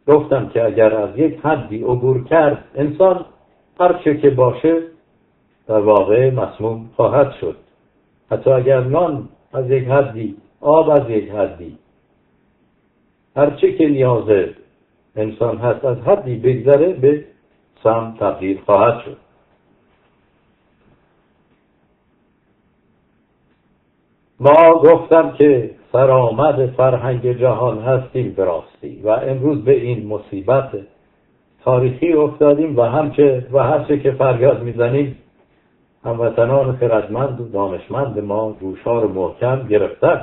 گفتم که اگر از یک حدی عبور کرد انسان، هر چه که باشه در واقع مسموم خواهد شد. حتی اگر نان از یک حدی، آب از یک حدی، هر چه که نیاز انسان هست از حدی بگذره به سم تبدیل خواهد شد. ما گفتم که سرآمد فرهنگ جهان هستیم به راستی و امروز به این مصیبت تاریخی افتادیم و هر چه که فریاد میزنیم هموطنان خردمند و دانشمند ما گوشها رو محکم گرفتن.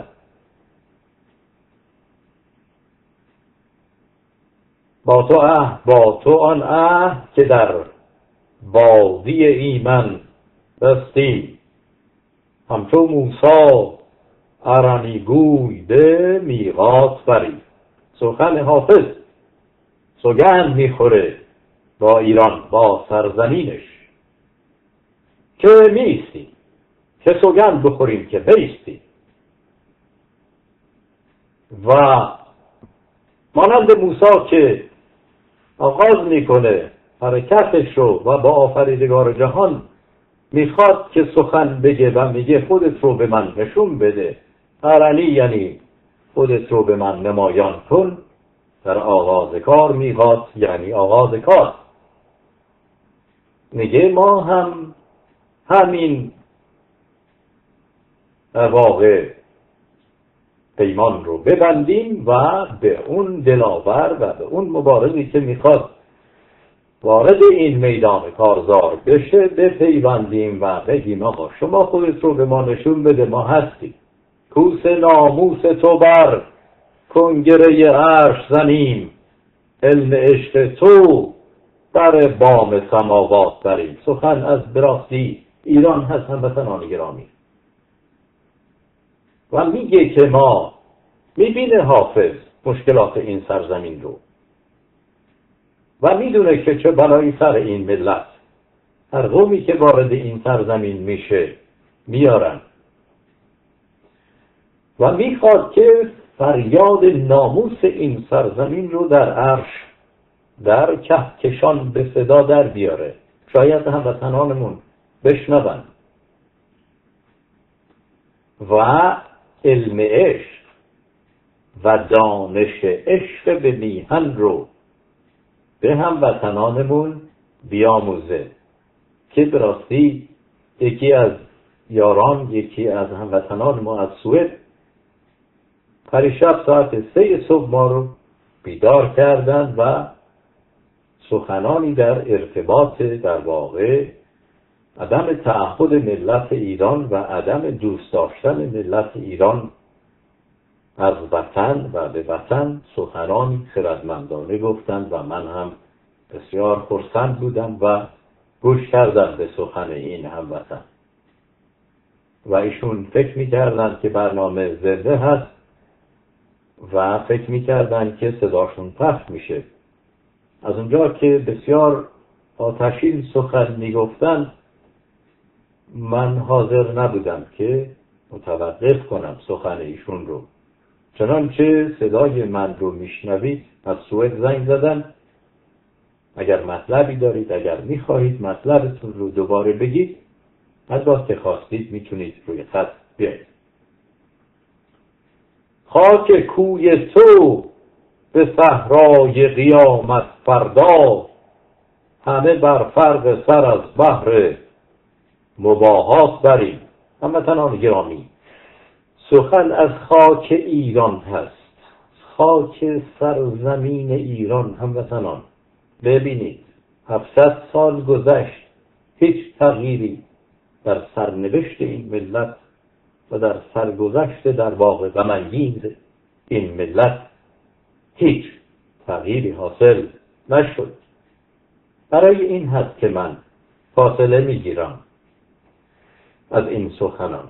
با تو آن عهد که در وادی ایمن بستیم، همچو موسی ارنی گوی به میقات بریم. سخن حافظ سوگند میخوره با ایران، با سرزمینش که میستیم، که سوگند بخوریم که بیستیم. و مانند موسی که آغاز میکنه حرکتش رو و با آفریدگار جهان میخواد که سخن بگه و میگه خودت رو به من نشون بده، ارنی یعنی خودت رو به من نمایان کن، در آغاز کار میخواد یعنی آغاز کار. میگه ما هم همین در واقع پیمان رو ببندیم و به اون دلاور و به اون مبارزی که میخواد وارد این میدان کارزار بشه بپیوندیم و بگیم آقا شما خودت رو به ما نشون بده، ما هستیم. کوس ناموس تو بر کنگره عرش زنیم، علم عشق تو بر بام سماوات بریم. سخن از براستی ایران هست هموطنان گرامی. و میگه که ما میبینه حافظ مشکلات این سرزمین رو و میدونه که چه بلایی سر این ملت، هر قومی که وارد این سرزمین میشه میارن و میخواد که فریاد ناموس این سرزمین رو در عرش در کهکشان به صدا در بیاره، شاید هموطنانمون بشنون. و علم عشق و دانش عشق به میهن رو به هموطنانمون بیاموزه که براستی یکی از یاران، یکی از هموطنان ما از سوئد پریشب ساعت 3 صبح ما رو بیدار کردند و سخنانی در ارتباط در واقع عدم تعهد ملت ایران و عدم دوست داشتن ملت ایران از وطن و به وطن سخنانی خردمندانه گفتند و من هم بسیار خرسند بودم و گوش کردم به سخن این هموطن. و ایشون فکر می‌کردند که برنامه زنده هست و فکر می‌کردند که صداشون پخش میشه. از اونجا که بسیار آتشین سخن میگفتند من حاضر نبودم که متوقف کنم سخن ایشون رو. چنانچه صدای من رو میشنوید از سوئد زنگ زدن، اگر مطلبی دارید، اگر میخواهید مطلبتون رو دوباره بگید، هرگاه که خواستید میتونید روی خط بیایید. خاک کوی تو به صحرای قیامت فردا، همه بر فرق سر از بحر مباهات بریم. هموطنان گرامی، سخن از خاک ایران هست، خاک سرزمین ایران. هموطنان ببینید 700 سال گذشت، هیچ تغییری در سرنوشت این ملت و در سرگذشت در واقع غم‌انگیز این ملت هیچ تغییری حاصل نشد. برای این هست که من فاصله میگیرم از این سخنان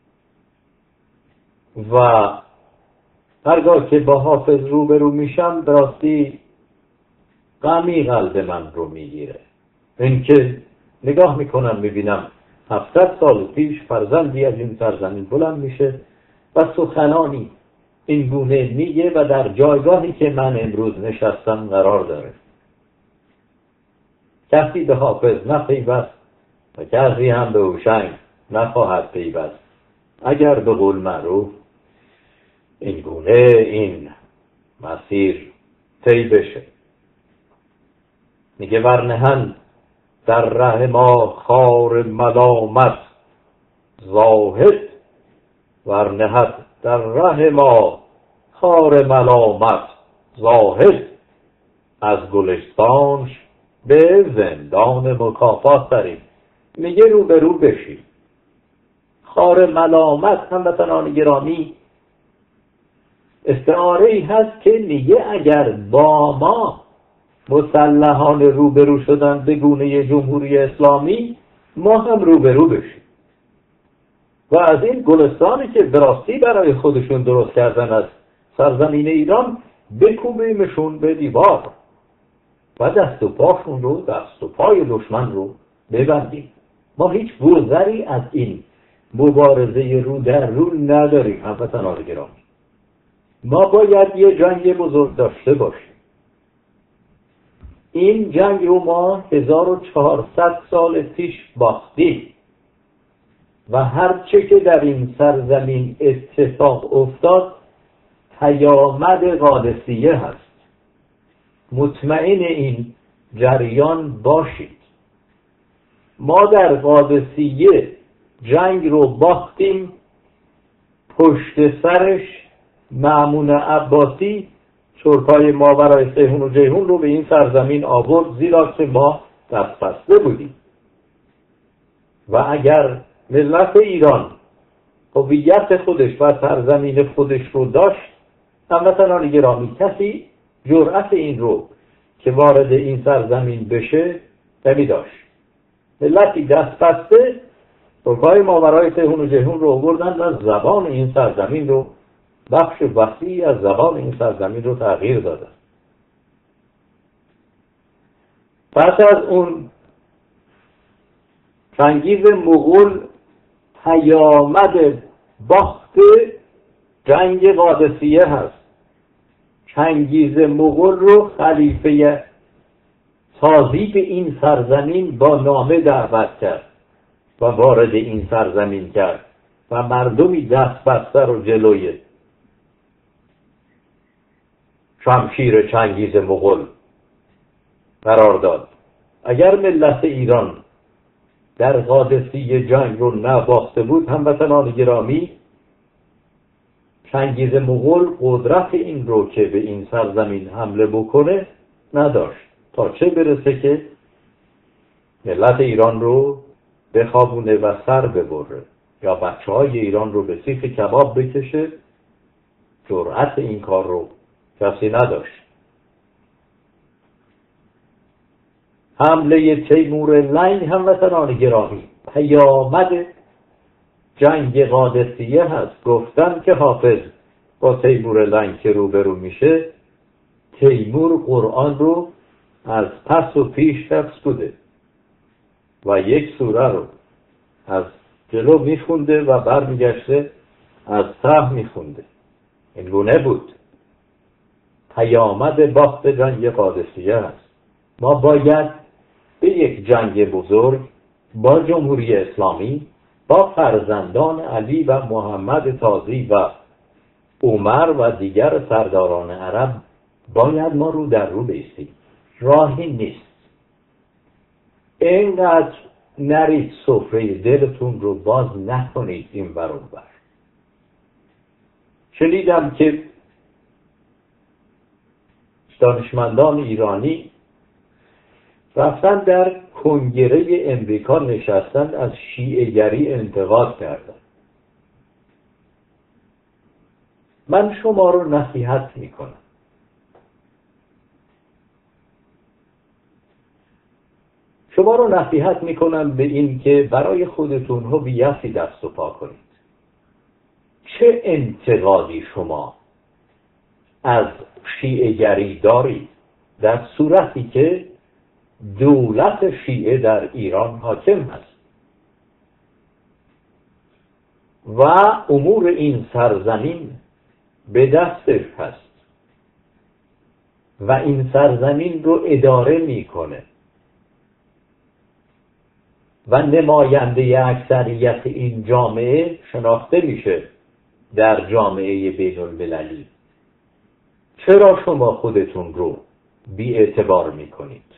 و هرگاه که با حافظ روبرو میشم براستی غمی قلب من رو میگیره. این که نگاه میکنم میبینم 700 سال پیش فرزندی از این سرزمین بلند میشه و سخنانی این گونه میگه و در جایگاهی که من امروز نشستم قرار داره. کسی به حافظ نپیوست و کسی هم به هوشنگ نخواهد پیوست اگر به قول معروف این گونه این مسیر طی بشه. میگه ورنهن در ره ما خار ملامت زاهد، ورنهد در ره ما خار ملامت زاهد، از گلستانش به زندان مکافات بریم. میگه رو به رو بشیم. خار ملامت هموطنان گرامی استعاره‌ای هست که میگه اگر با ما مسلحان روبرو شدن به گونه جمهوری اسلامی، ما هم روبرو بشیم و از این گلستانی که براستی برای خودشون درست کردن از سرزمین ایران بکوبیمشون به دیوار و دست و پای دشمن رو ببندیم. ما هیچ گذری از این مبارزه رو در رو نداریم. هموطنان گرامی، ما باید یه جنگ بزرگ داشته باشیم. این جنگ رو ما 1400 سال پیش باختیم و هر چه که در این سرزمین اتفاق افتاد پیامد قادسیه هست. مطمئن این جریان باشید. ما در قادسیه جنگ رو باختیم، پشت سرش مأمون عباسی شرطای ماورای سیهون و جیهون رو به این سرزمین آورد، زیرا که ما دست بسته بودیم. و اگر ملت ایران هویت خودش و سرزمین خودش رو داشت، هموطنان گرامی کسی جرأت این رو که وارد این سرزمین بشه نمی داشت. ملتی دست بسته شرطای ماورای سیهون و جیهون رو آوردن و زبان این سرزمین رو، بخش وسیعی از زبان این سرزمین رو تغییر دادن. پس از اون چنگیز مغول پیامد باخت جنگ قادسیه هست. چنگیز مغول رو خلیفه تازی به این سرزمین با نامه دعوت کرد و وارد این سرزمین کرد و مردمی دست بسته رو جلوی شمشیر چنگیز مغول قرار داد. اگر ملت ایران در قادسیه جنگ رو نباخته بود، هموطنان گرامی، چنگیز مغول قدرت این رو که به این سرزمین حمله بکنه نداشت، تا چه برسه که ملت ایران رو بخوابونه و سر ببره یا بچه های ایران رو به سیخ کباب بکشه. جرأت این کار رو کسی نداشت. حمله تیمور لنگ، هموطنان گرامی، پیامد جنگ قادسیه هست. گفتن که حافظ با تیمور لنگ که روبرو میشه، تیمور قرآن رو از پس و پیش حفظ بوده و یک سوره رو از جلو میخونده و برمیگشته از ته میخونده. این گونه بود. پیامد باخت جنگ قادسیه هست. ما باید به یک جنگ بزرگ با جمهوری اسلامی، با فرزندان علی و محمد تازی و عمر و دیگر سرداران عرب باید ما رو در رو بایستیم. راهی نیست. اینقدر نرید سفره دلتون رو باز نکنید این ور اون ور. شنیدم که دانشمندان ایرانی رفتن در کنگره امریکا نشستن، از شیعه‌گری انتقاد کردن. من شما رو نصیحت میکنم، شما رو نصیحت میکنم به این که برای خودتون هویتی دست و پا کنید. چه انتقادی شما از شیعه‌گری دارید در صورتی که دولت شیعه در ایران حاکم هست و امور این سرزمین به دستش هست و این سرزمین رو اداره میکنه و نماینده اکثریت این جامعه شناخته میشه در جامعه بین المللی. چرا شما خودتون رو بی اعتبار میکنید؟